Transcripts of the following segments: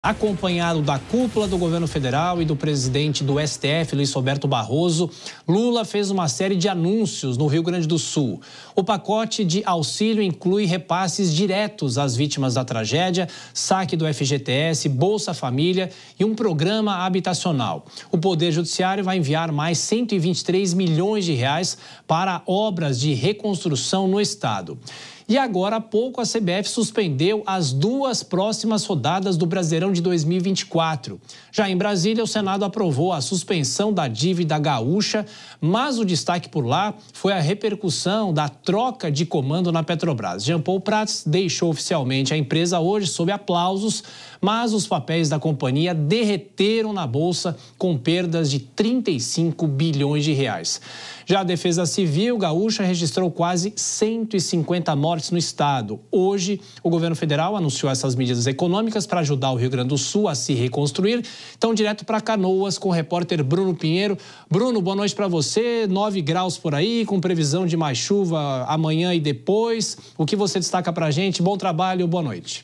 Acompanhado da cúpula do governo federal e do presidente do STF, Luiz Roberto Barroso, Lula fez uma série de anúncios no Rio Grande do Sul. O pacote de auxílio inclui repasses diretos às vítimas da tragédia, saque do FGTS, Bolsa Família e um programa habitacional. O Poder Judiciário vai enviar mais 123 milhões de reais para obras de reconstrução no estado. E agora há pouco a CBF suspendeu as 2 próximas rodadas do Brasileirão de 2024. Já em Brasília, o Senado aprovou a suspensão da dívida gaúcha, mas o destaque por lá foi a repercussão da troca de comando na Petrobras. Jean Paul Prats deixou oficialmente a empresa hoje sob aplausos, mas os papéis da companhia derreteram na bolsa com perdas de 35 bilhões de reais. Já a Defesa Civil gaúcha registrou quase 150 mortes no estado. Hoje, o governo federal anunciou essas medidas econômicas para ajudar o Rio Grande do Sul a se reconstruir. Então, direto para Canoas com o repórter Bruno Pinheiro. Bruno, boa noite para você. 9 graus por aí, com previsão de mais chuva amanhã e depois. O que você destaca para a gente? Bom trabalho, boa noite.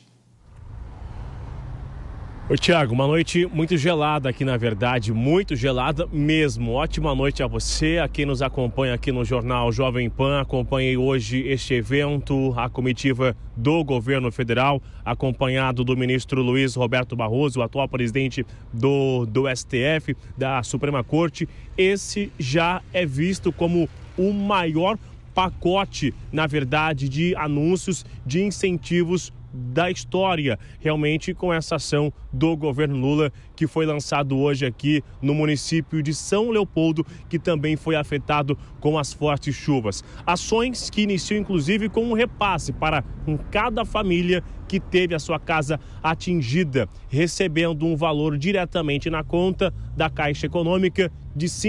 Oi, Thiago, uma noite muito gelada aqui, na verdade, muito gelada mesmo. Ótima noite a você, a quem nos acompanha aqui no Jornal Jovem Pan. Acompanhei hoje este evento, a comitiva do governo federal, acompanhado do ministro Luiz Roberto Barroso, o atual presidente do STF, da Suprema Corte. Esse já é visto como o maior pacote, na verdade, de anúncios, de incentivos da história, realmente, com essa ação do governo Lula, que foi lançado hoje aqui no município de São Leopoldo, que também foi afetado com as fortes chuvas. Ações que iniciam, inclusive, com um repasse para cada família que teve a sua casa atingida, recebendo um valor diretamente na conta da Caixa Econômica de R$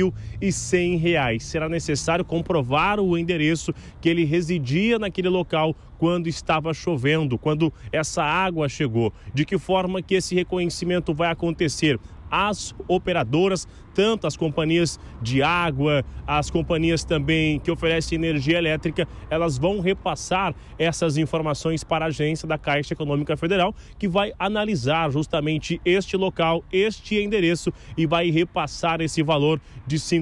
5.100. Será necessário comprovar o endereço que ele residia naquele local quando estava chovendo, quando essa água chegou. De que forma que esse reconhecimento vai acontecer? As operadoras, tanto as companhias de água, as companhias também que oferecem energia elétrica, elas vão repassar essas informações para a agência da Caixa Econômica Federal, que vai analisar justamente este local, este endereço, e vai repassar esse valor de R$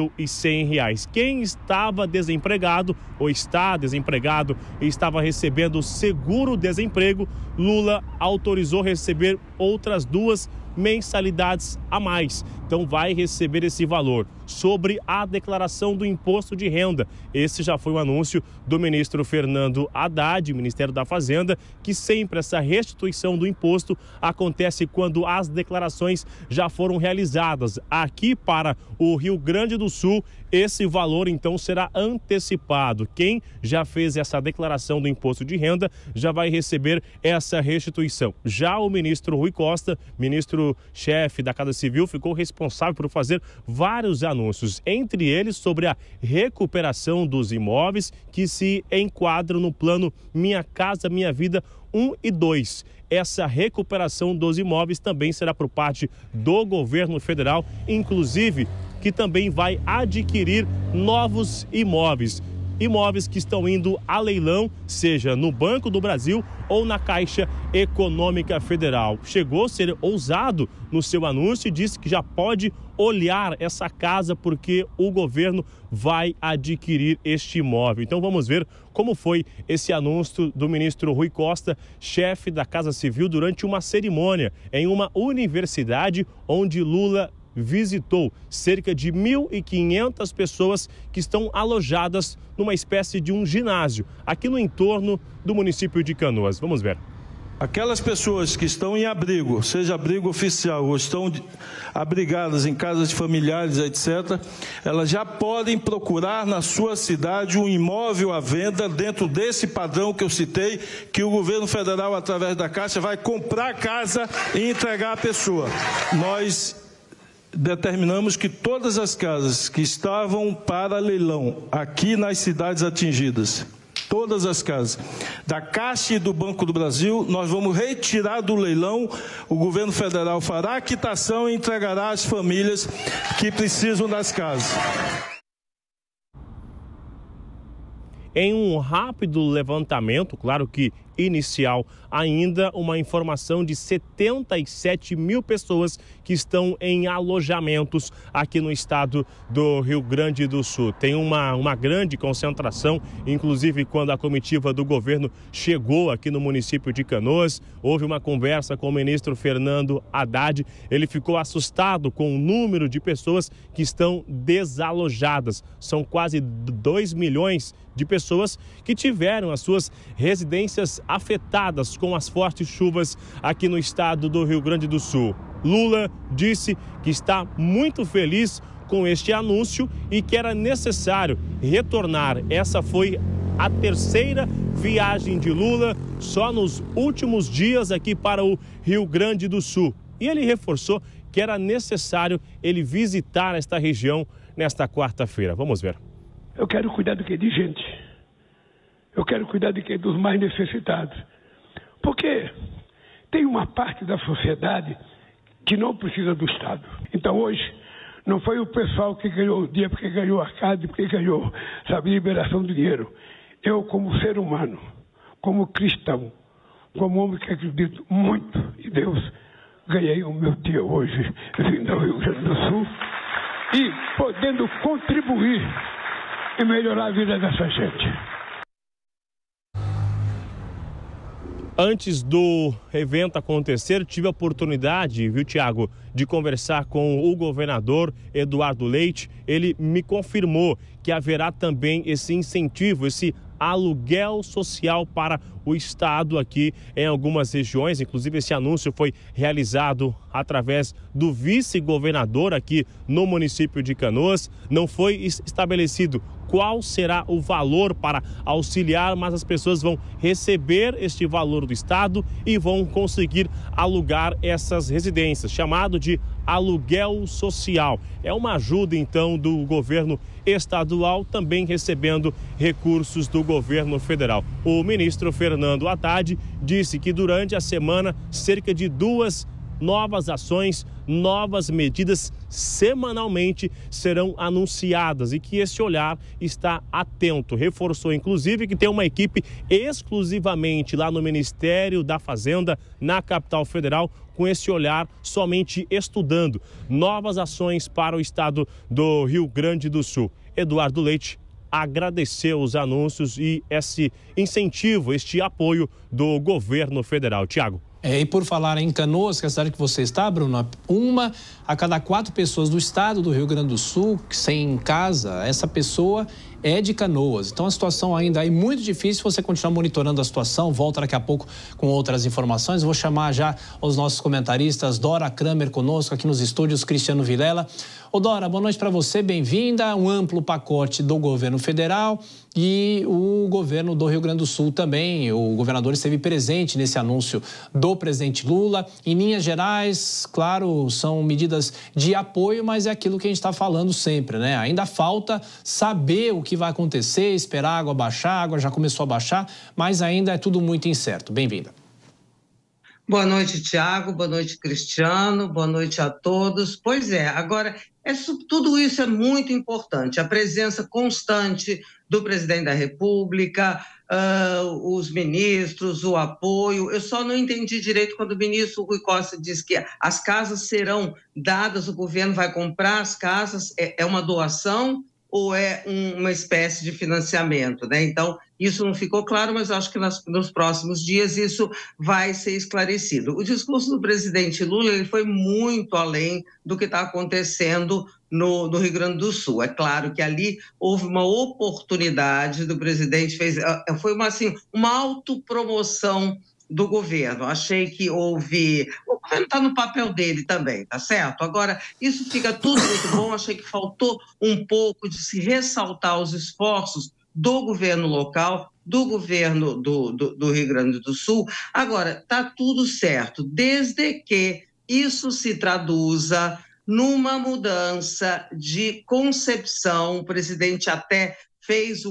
5.100. Quem estava desempregado ou está desempregado e estava recebendo seguro-desemprego, Lula autorizou receber outras 2 mensalidades a mais. Então vai receber esse valor. Sobre a declaração do imposto de renda, esse já foi um anúncio do ministro Fernando Haddad, Ministério da Fazenda, que sempre essa restituição do imposto acontece quando as declarações já foram realizadas. Aqui para o Rio Grande do Sul, esse valor então será antecipado. Quem já fez essa declaração do imposto de renda já vai receber essa restituição. Já o ministro Rui Costa, ministro-chefe da Casa Civil, ficou responsável por fazer vários anúncios, entre eles sobre a recuperação dos imóveis que se enquadram no plano Minha Casa Minha Vida 1 e 2. Essa recuperação dos imóveis também será por parte do governo federal, inclusive que também vai adquirir novos imóveis. Imóveis que estão indo a leilão, seja no Banco do Brasil ou na Caixa Econômica Federal. Chegou a ser ousado no seu anúncio e disse que já pode olhar essa casa porque o governo vai adquirir este imóvel. Então vamos ver como foi esse anúncio do ministro Rui Costa, chefe da Casa Civil, durante uma cerimônia em uma universidade onde Lula visitou cerca de 1.500 pessoas que estão alojadas numa espécie de um ginásio aqui no entorno do município de Canoas. Vamos ver. Aquelas pessoas que estão em abrigo, seja abrigo oficial ou estão abrigadas em casas de familiares, etc., elas já podem procurar na sua cidade um imóvel à venda dentro desse padrão que eu citei, que o governo federal, através da Caixa, vai comprar a casa e entregar à pessoa. Nós determinamos que todas as casas que estavam para leilão aqui nas cidades atingidas, todas as casas da Caixa e do Banco do Brasil, nós vamos retirar do leilão. O governo federal fará a quitação e entregará às famílias que precisam das casas. Em um rápido levantamento, claro que inicial. Ainda uma informação de 77 mil pessoas que estão em alojamentos aqui no estado do Rio Grande do Sul. Tem uma grande concentração, inclusive quando a comitiva do governo chegou aqui no município de Canoas, houve uma conversa com o ministro Fernando Haddad. Ele ficou assustado com o número de pessoas que estão desalojadas. São quase 2 milhões de pessoas que tiveram as suas residências afetadas com as fortes chuvas aqui no estado do Rio Grande do Sul. Lula disse que está muito feliz com este anúncio e que era necessário retornar. Essa foi a terceira viagem de Lula só nos últimos dias aqui para o Rio Grande do Sul. E ele reforçou que era necessário ele visitar esta região nesta quarta-feira. Vamos ver. Eu quero cuidar do que? De gente. Eu quero cuidar de quê? Dos mais necessitados. Porque tem uma parte da sociedade que não precisa do Estado. Então hoje, não foi o pessoal que ganhou o dia porque ganhou a casa, porque ganhou, liberação do dinheiro. Eu, como ser humano, como cristão, como homem que acredito muito em Deus, ganhei o meu dia hoje, vindo ao Rio Grande do Sul, e podendo contribuir e melhorar a vida dessa gente. Antes do evento acontecer, tive a oportunidade, viu, Tiago, de conversar com o governador Eduardo Leite. Ele me confirmou que haverá também esse incentivo, esse aluguel social para o estado aqui em algumas regiões. Inclusive, esse anúncio foi realizado através do vice-governador aqui no município de Canoas. Não foi estabelecido qual será o valor para auxiliar, mas as pessoas vão receber este valor do estado e vão conseguir alugar essas residências, chamado de aluguel social. É uma ajuda, então, do governo estadual, também recebendo recursos do governo federal. O ministro Fernando Haddad disse que durante a semana, cerca de 2 novas ações, novas medidas semanalmente serão anunciadas e que esse olhar está atento. Reforçou, inclusive, que tem uma equipe exclusivamente lá no Ministério da Fazenda, na capital federal, com esse olhar somente estudando novas ações para o estado do Rio Grande do Sul. Eduardo Leite agradeceu os anúncios e esse incentivo, este apoio do governo federal. Tiago. E por falar em Canoas, que é a cidade que você está, Bruno, 1 a cada 4 pessoas do estado do Rio Grande do Sul sem casa, essa pessoa é de Canoas. Então a situação ainda é muito difícil. Você continuar monitorando a situação, volta daqui a pouco com outras informações. Vou chamar já os nossos comentaristas, Dora Kramer conosco aqui nos estúdios, Cristiano Vilela. Ô Dora, boa noite para você, bem-vinda. Um amplo pacote do governo federal e o governo do Rio Grande do Sul também. O governador esteve presente nesse anúncio do presidente Lula. Em linhas gerais, claro, são medidas de apoio, mas é aquilo que a gente está falando sempre, né? Ainda falta saber o que vai acontecer, esperar a água baixar. A água já começou a baixar, mas ainda é tudo muito incerto. Bem-vinda. Boa noite, Tiago. Boa noite, Cristiano. Boa noite a todos. Pois é, agora, tudo isso é muito importante. A presença constante do presidente da República, os ministros, o apoio. Eu só não entendi direito quando o ministro Rui Costa disse que as casas serão dadas, o governo vai comprar as casas, é uma doação ou é uma espécie de financiamento, né? Então, isso não ficou claro, mas acho que nos próximos dias isso vai ser esclarecido. O discurso do presidente Lula ele foi muito além do que está acontecendo no Rio Grande do Sul. É claro que ali houve uma oportunidade do presidente, foi uma autopromoção do governo. Achei que houve... O governo está no papel dele também, tá certo? Agora, isso fica tudo muito bom. Achei que faltou um pouco de se ressaltar os esforços do governo local, do governo do Rio Grande do Sul. Agora, está tudo certo, desde que isso se traduza numa mudança de concepção. O presidente até fez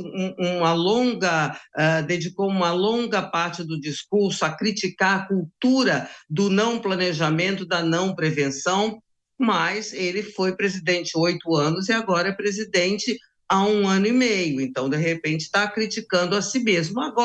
dedicou uma longa parte do discurso a criticar a cultura do não planejamento, da não prevenção, mas ele foi presidente 8 anos e agora é presidente há 1 ano e meio, então, de repente, está criticando a si mesmo. Agora,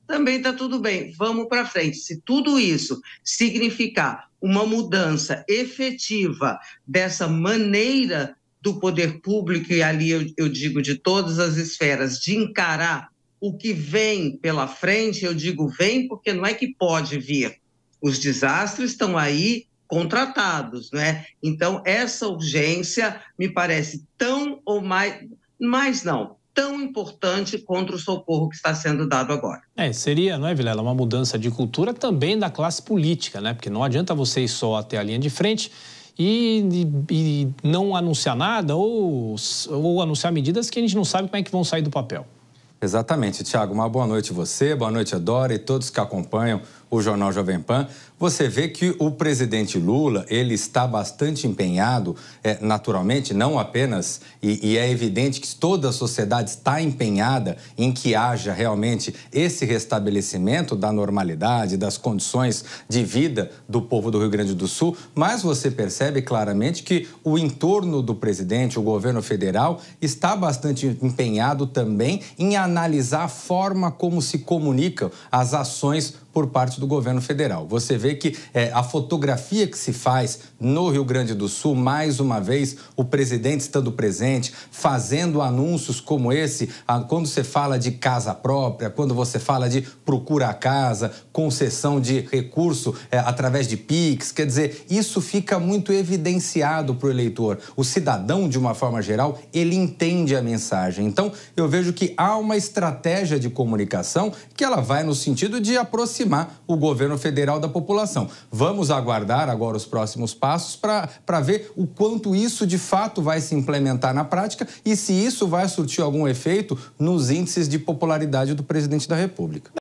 também está tudo bem, vamos para frente. Se tudo isso significar uma mudança efetiva dessa maneira do poder público, e ali eu digo de todas as esferas, de encarar o que vem pela frente, eu digo vem porque não é que pode vir. Os desastres estão aí contratados, né? Então, essa urgência me parece tão ou mais não, tão importante contra o socorro que está sendo dado agora. Seria, não é, Vilela, uma mudança de cultura também da classe política, né? Porque não adianta você ir só até a linha de frente e não anunciar nada ou anunciar medidas que a gente não sabe como é que vão sair do papel. Exatamente, Tiago. Uma boa noite a você, boa noite a Dora e todos que acompanham o Jornal Jovem Pan. Você vê que o presidente Lula, ele está bastante empenhado, naturalmente, não apenas, e é evidente que toda a sociedade está empenhada em que haja realmente esse restabelecimento da normalidade, das condições de vida do povo do Rio Grande do Sul, mas você percebe claramente que o entorno do presidente, o governo federal, está bastante empenhado também em analisar a forma como se comunicam as ações por parte do governo federal. Você vê que a fotografia que se faz no Rio Grande do Sul, mais uma vez, o presidente estando presente, fazendo anúncios como esse, quando você fala de casa própria, quando você fala de procura a casa, concessão de recurso através de PIX, quer dizer, isso fica muito evidenciado para o eleitor. O cidadão, de uma forma geral, ele entende a mensagem. Então, eu vejo que há uma estratégia de comunicação que ela vai no sentido de aproximar o governo federal da população. Vamos aguardar agora os próximos passos para ver o quanto isso de fato vai se implementar na prática e se isso vai surtir algum efeito nos índices de popularidade do presidente da República.